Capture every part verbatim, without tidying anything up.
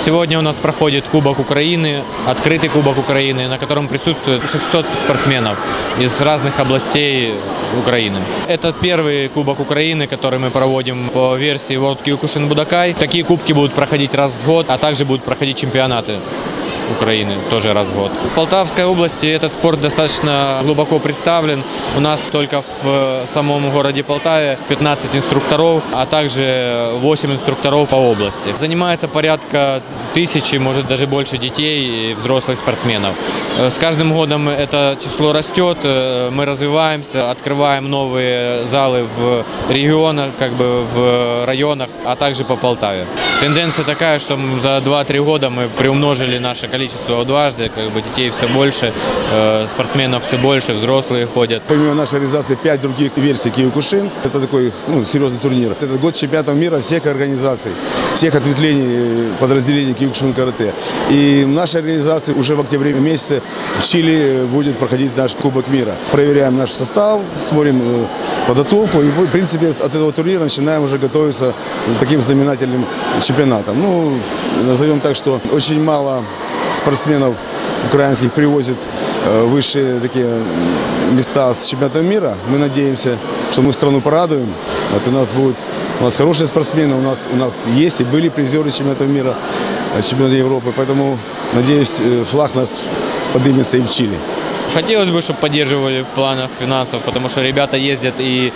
Сегодня у нас проходит Кубок Украины, открытый Кубок Украины, на котором присутствует шестьсот спортсменов из разных областей Украины. Это первый Кубок Украины, который мы проводим по версии World Kyokushin Budokai. Такие кубки будут проходить раз в год, а также будут проходить чемпионаты Украины тоже раз в год. В Полтавской области этот спорт достаточно глубоко представлен. У нас только в самом городе Полтаве пятнадцать инструкторов, а также восемь инструкторов по области. Занимается порядка тысячи, может даже больше детей и взрослых спортсменов. С каждым годом это число растет, мы развиваемся, открываем новые залы в регионах, как бы в районах, а также по Полтаве. Тенденция такая, что за два-три года мы приумножили наше количество количество дважды, как бы детей все больше, э, спортсменов все больше, взрослые ходят. Помимо нашей организации пять других версий Kyokushin. Это такой ну, серьезный турнир. Это год чемпионатов мира всех организаций, всех ответвлений подразделений Kyokushin карате. И в нашей организации уже в октябре месяце в Чили будет проходить наш Кубок мира. Проверяем наш состав, смотрим подготовку и в принципе от этого турнира начинаем уже готовиться к таким знаменательным чемпионатам. Ну, назовем так, что очень мало спортсменов украинских привозят в высшие такие места с чемпионатом мира. Мы надеемся, что мы страну порадуем. Вот у нас будут у нас хорошие спортсмены, у нас, у нас есть и были призеры чемпионата мира, чемпионата Европы. Поэтому, надеюсь, флаг нас поднимется и в Чили. Хотелось бы, чтобы поддерживали в планах финансов, потому что ребята ездят и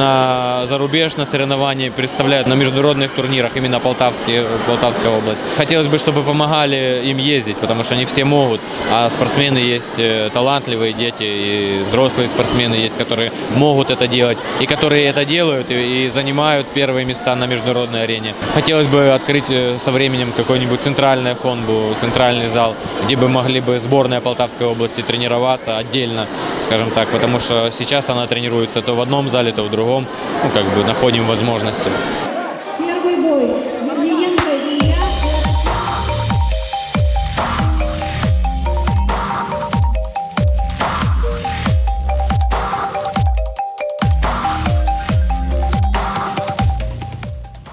на зарубеж, на соревнования, представляют на международных турнирах, именно Полтавские, Полтавская область. Хотелось бы, чтобы помогали им ездить, потому что они все могут, а спортсмены есть талантливые дети, и взрослые спортсмены есть, которые могут это делать, и которые это делают, и, и занимают первые места на международной арене. Хотелось бы открыть со временем какой-нибудь центральный хонбу, центральный зал, где бы могли бы сборная Полтавской области тренироваться отдельно, скажем так, потому что сейчас она тренируется то в одном зале, то в другом, ну, как бы находим возможности.